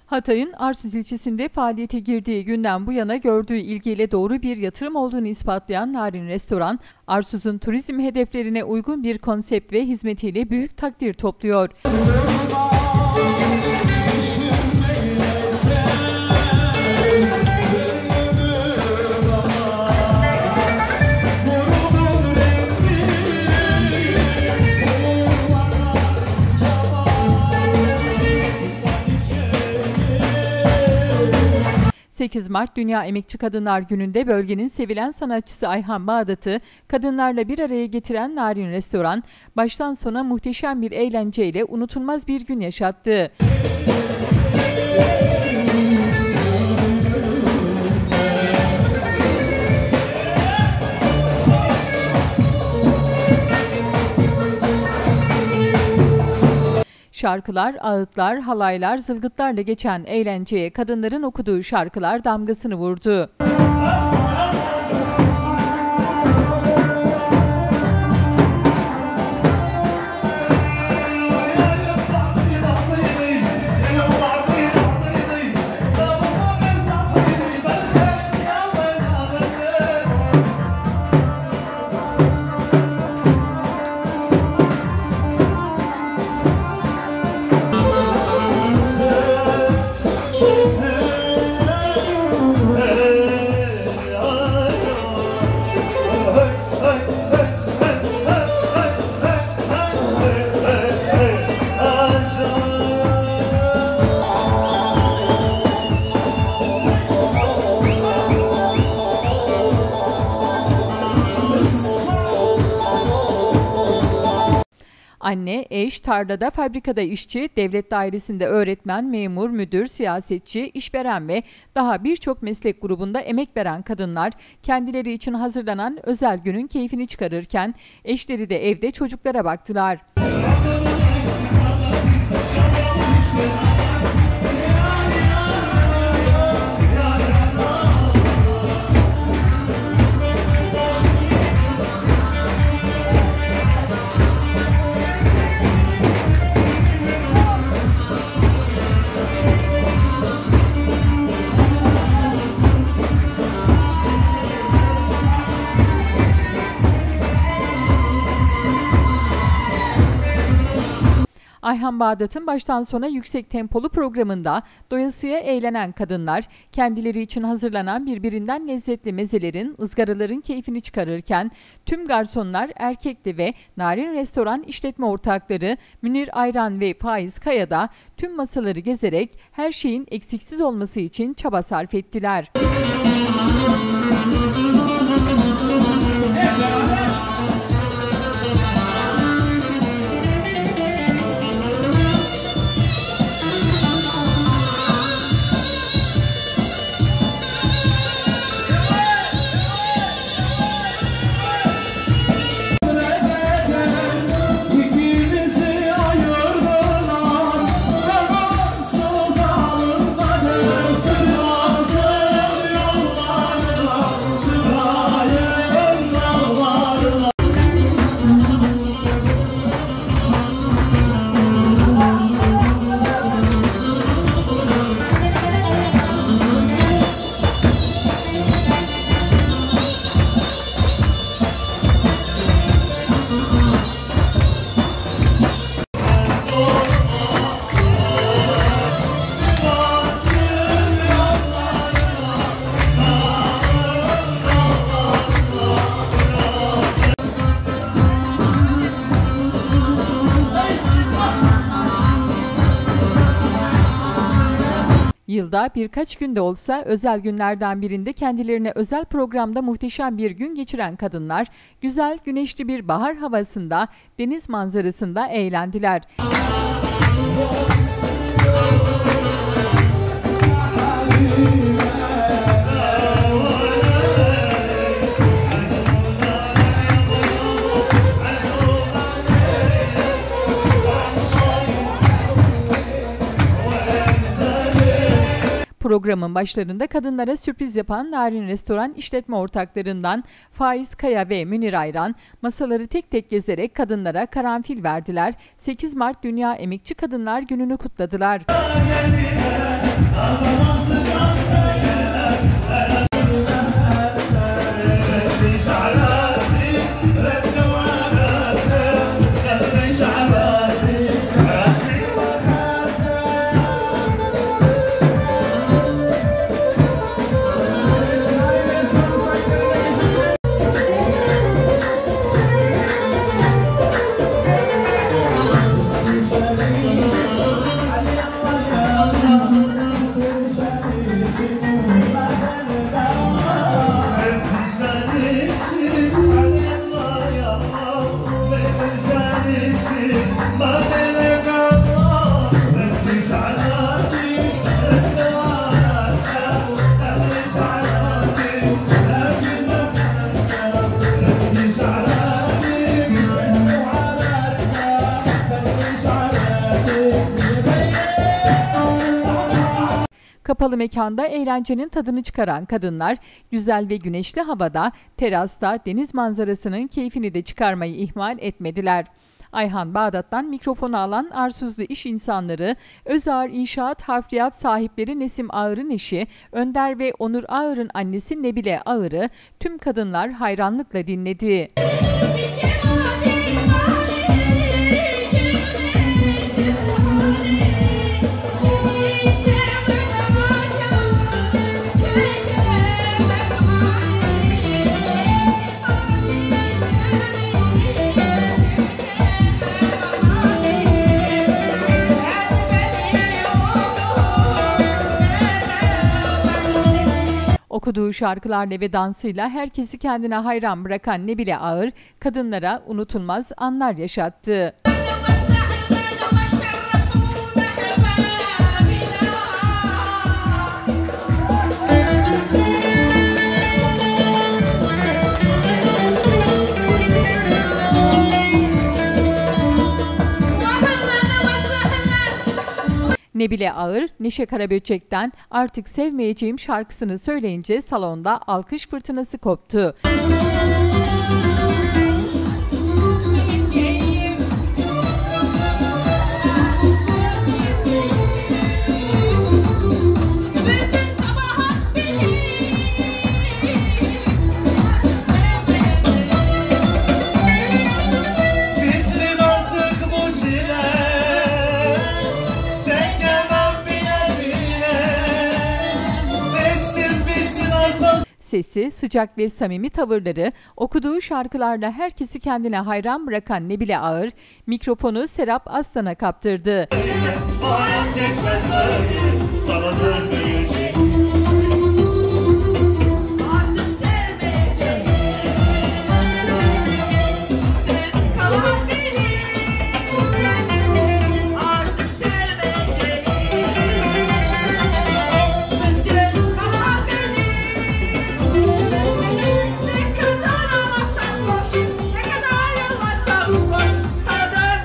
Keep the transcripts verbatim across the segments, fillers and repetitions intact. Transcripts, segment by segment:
Hatay'ın Arsuz ilçesinde faaliyete girdiği günden bu yana gördüğü ilgiyle doğru bir yatırım olduğunu ispatlayan Narin Restoran, Arsuz'un turizm hedeflerine uygun bir konsept ve hizmetiyle büyük takdir topluyor. sekiz Mart Dünya Emekçi Kadınlar Günü'nde bölgenin sevilen sanatçısı Ayhan Bağdat'ı kadınlarla bir araya getiren Narin Restoran, baştan sona muhteşem bir eğlenceyle unutulmaz bir gün yaşattı. Şarkılar, ağıtlar, halaylar, zılgıtlarla geçen eğlenceye kadınların okuduğu şarkılar damgasını vurdu. Anne, eş, tarlada, fabrikada işçi, devlet dairesinde öğretmen, memur, müdür, siyasetçi, işveren ve daha birçok meslek grubunda emek veren kadınlar kendileri için hazırlanan özel günün keyfini çıkarırken eşleri de evde çocuklara baktılar. Ayhan Bağdat'ın baştan sona yüksek tempolu programında doyasıya eğlenen kadınlar, kendileri için hazırlanan birbirinden lezzetli mezelerin, ızgaraların keyfini çıkarırken, tüm garsonlar erkekti ve Narin Restoran işletme ortakları Münir Ayran ve Faiz Kaya da tüm masaları gezerek her şeyin eksiksiz olması için çaba sarf ettiler. Yılda birkaç günde olsa özel günlerden birinde kendilerine özel programda muhteşem bir gün geçiren kadınlar, güzel güneşli bir bahar havasında, deniz manzarasında eğlendiler. Programın başlarında kadınlara sürpriz yapan Narin Restoran işletme ortaklarından Faiz Kaya ve Münir Ayran masaları tek tek gezerek kadınlara karanfil verdiler. sekiz Mart Dünya Emekçi Kadınlar Günü'nü kutladılar. Kapalı mekanda eğlencenin tadını çıkaran kadınlar, güzel ve güneşli havada, terasta deniz manzarasının keyfini de çıkarmayı ihmal etmediler. Ayhan Bağdat'tan mikrofonu alan Arsuzlu iş insanları, Özağır İnşaat Harfiyat sahipleri Nesim Ağır'ın eşi, Önder ve Onur Ağır'ın annesi Nebile Ağır'ı tüm kadınlar hayranlıkla dinledi. Okuduğu şarkılarla ve dansıyla herkesi kendine hayran bırakan Nebile Ağır, kadınlara unutulmaz anlar yaşattı. Nebile Ağır, Neşe Karaböcek'ten "Artık Sevmeyeceğim" şarkısını söyleyince salonda alkış fırtınası koptu. Sesi, sıcak ve samimi tavırları, okuduğu şarkılarla herkesi kendine hayran bırakan Nebile Ağır, mikrofonu Serap Aslan'a kaptırdı.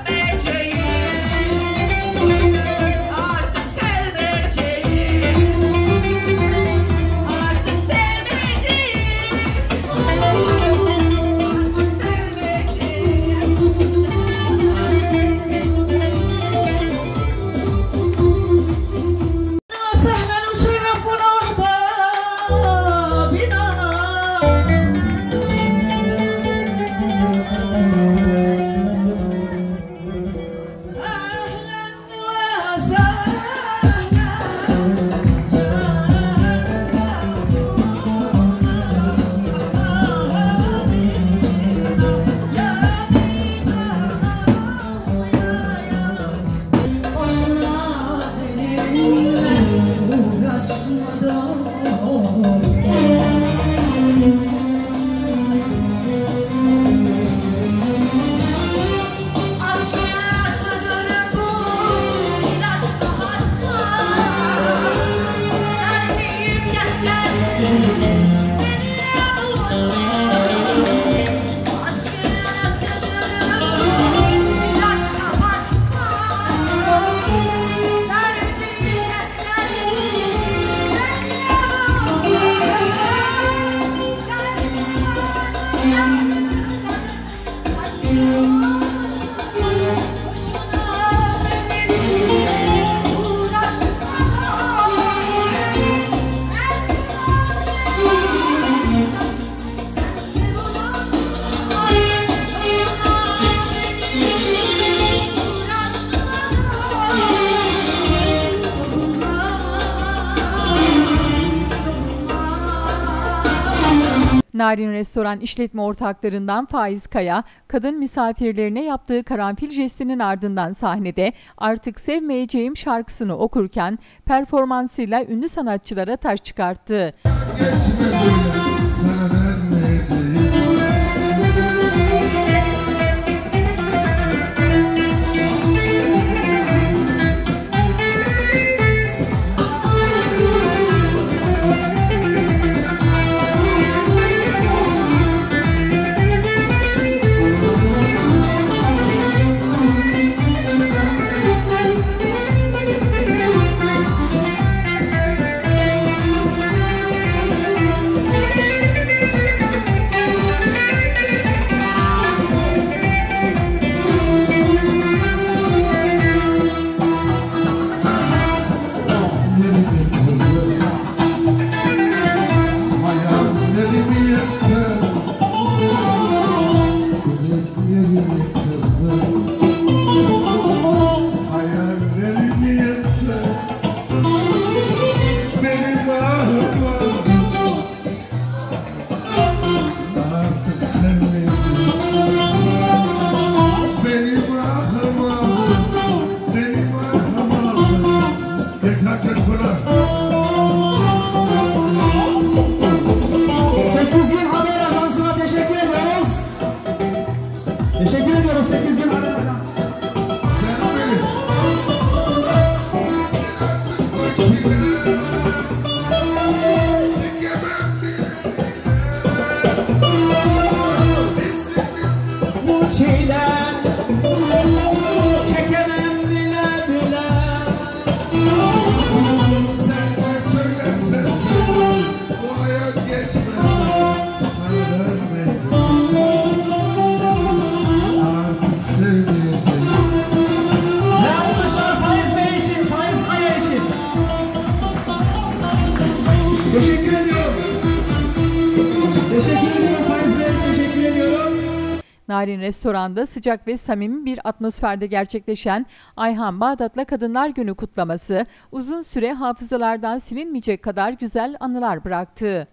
Artık sevmeyeceğim. Narin Restoran işletme ortaklarından Faiz Kaya, kadın misafirlerine yaptığı karanfil jestinin ardından sahnede "Artık Sevmeyeceğim" şarkısını okurken performansıyla ünlü sanatçılara taş çıkarttı. Geçmez öyle, sana vermeyeceğim. sekiz gün Haber Ajansı'na teşekkür ediyoruz. Teşekkür ediyoruz sekiz gün Haber Ajansı. Canım benim. Bu çilem çekemem bile bile. Sen ne söylersen söyle, bu hayat geçmez. Sana vermeyeceğim. Artık sevmeyeceğim. Ne yapmışlar Faiz Bey için, Faiz Kaya için. Teşekkür ediyorum. Teşekkür ediyorum Faiz Bey, teşekkür ediyorum. Narin Restoran'da sıcak ve samimi bir atmosferde gerçekleşen Ayhan Bağdat'la Kadınlar Günü kutlaması uzun süre hafızalardan silinmeyecek kadar güzel anılar bıraktı.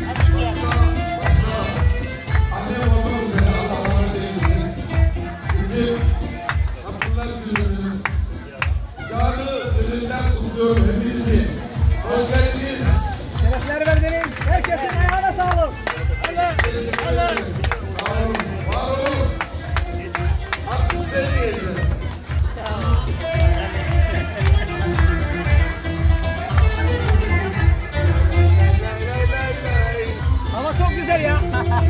Şerefler verdiniz. Herkesin ayağına sağlık. Allah, Allah. Ama çok güzel ya.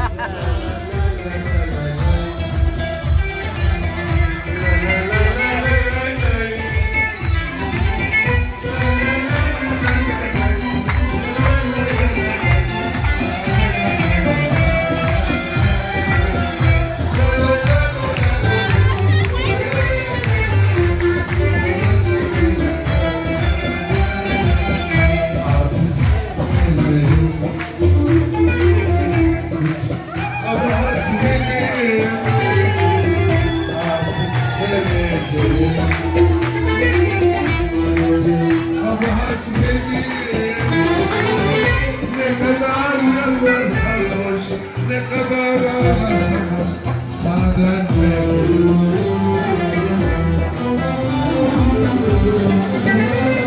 Ne kadar yalvarsan hoş, ne kadar ağlasan hoş, sana dönmeyeceğim.